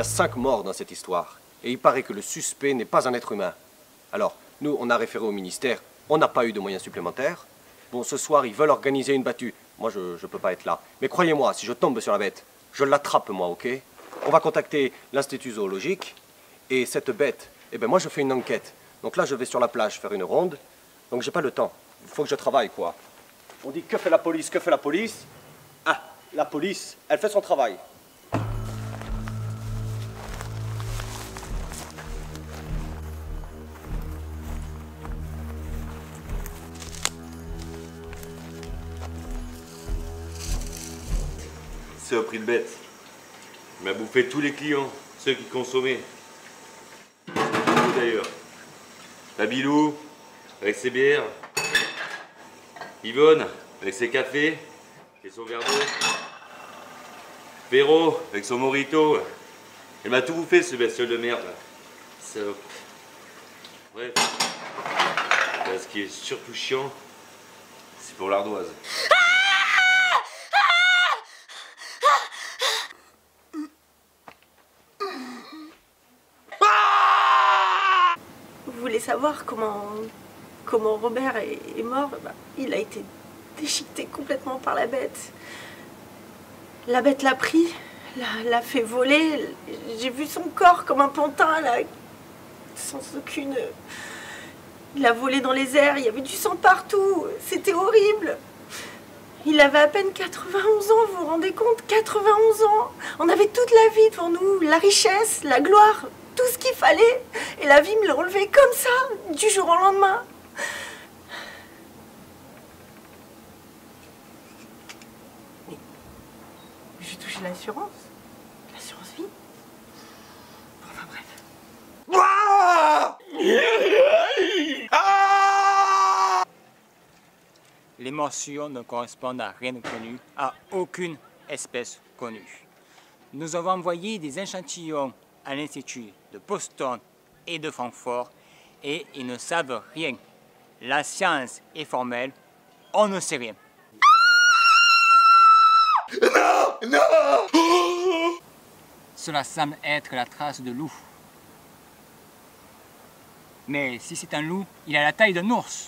a 5 morts dans cette histoire. Et il paraît que le suspect n'est pas un être humain. Alors, nous, on a référé au ministère. On n'a pas eu de moyens supplémentaires. Bon, ce soir, ils veulent organiser une battue. Moi, je ne peux pas être là. Mais croyez-moi, si je tombe sur la bête, je l'attrape, moi, ok? On va contacter l'Institut zoologique. Et cette bête, eh ben moi, je fais une enquête. Donc là, je vais sur la plage faire une ronde. Donc, j'ai pas le temps. Il faut que je travaille, quoi. On dit, que fait la police? Que fait la police? Ah, la police, elle fait son travail. C'est au prix de bête. Il m'a bouffé tous les clients, ceux qui consommaient. D'ailleurs. Babilou, avec ses bières. Yvonne, avec ses cafés et son verre d'eau. Véro, avec son mojito. Il m'a tout bouffé, ce bestiole de merde. Salope. Bref. Là, ce qui est surtout chiant, c'est pour l'ardoise. Vous voulez savoir comment Robert est mort? Bah, il a été déchiqueté complètement par la bête. La bête l'a pris, l'a fait voler. J'ai vu son corps comme un pantin, là, sans aucune... Il a volé dans les airs, il y avait du sang partout. C'était horrible. Il avait à peine 91 ans, vous vous rendez compte? 91 ans. On avait toute la vie devant nous, la richesse, la gloire, tout ce qu'il fallait. Et la vie me l'a enlevé comme ça, du jour au lendemain. Mais j'ai touché l'assurance. L'assurance vie. Enfin bref. Les morsures ne correspondent à rien de connu, à aucune espèce connue. Nous avons envoyé des échantillons à l'Institut de Boston et de Francfort et ils ne savent rien. La science est formelle, on ne sait rien. Non! Non! Cela semble être la trace de loup. Mais si c'est un loup, il a la taille d'un ours.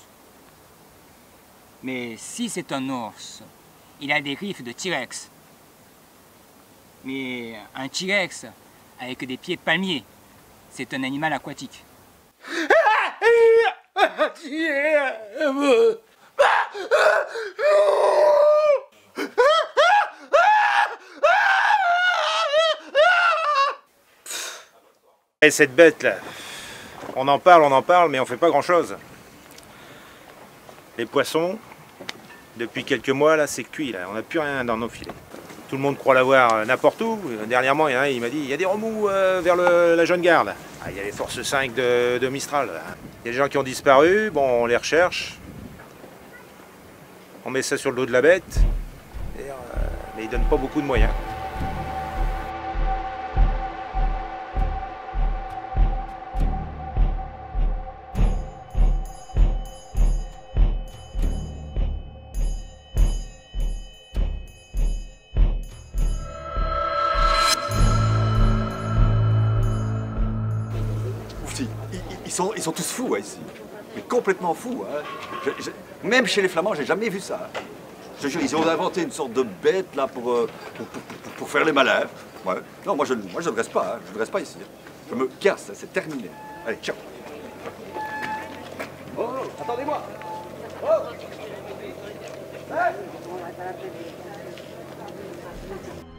Mais si c'est un ours, il a des griffes de T-Rex. Mais un T-Rex avec des pieds palmiers, c'est un animal aquatique. Et cette bête là, on en parle, mais on fait pas grand chose. Les poissons, depuis quelques mois là, c'est cuit là, on n'a plus rien dans nos filets. Tout le monde croit l'avoir n'importe où. Dernièrement, il y en a un, il m'a dit, il y a des remous vers la Jeune Garde. Ah, il y a les forces 5 de Mistral. Il y a des gens qui ont disparu, bon, on les recherche. On met ça sur le dos de la bête, mais ils donnent pas beaucoup de moyens. Ils sont tous fous, hein, ici. Mais complètement fous. Hein. Même chez les Flamands, j'ai jamais vu ça. Je te jure, ils ont inventé une sorte de bête là pour faire les malins. Ouais. Non, moi je ne reste pas. Hein. Je ne reste pas ici. Je me casse, c'est terminé. Allez, ciao. Oh, attendez-moi. Oh. Hey.